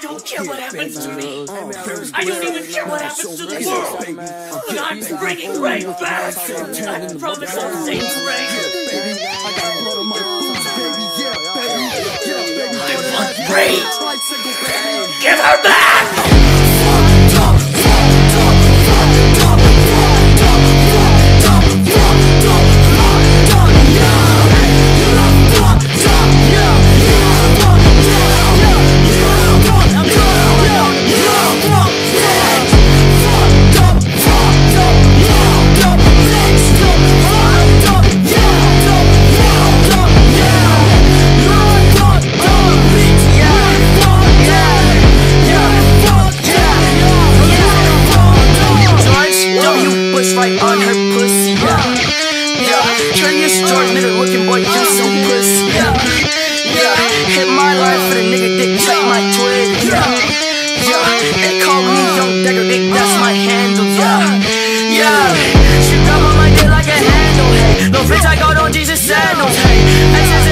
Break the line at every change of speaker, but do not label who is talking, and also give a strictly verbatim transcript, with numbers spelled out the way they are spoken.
don't care what happens to me. I don't even care what happens to the world. But I'm bringing Ray back. I promise I'll save Ray. I want Ray. Give her back! Right on her pussy, yeah, yeah. Curious George, nigga looking boy, you so pussy, yeah, yeah. Hit my line for the nigga dick, check my twin, yeah, yeah. They call me Young Dagger Dick, that's my handle, yeah, yeah. She grab on my dick like a handle, hey. No bitch, I got on Jesus sandals, hey.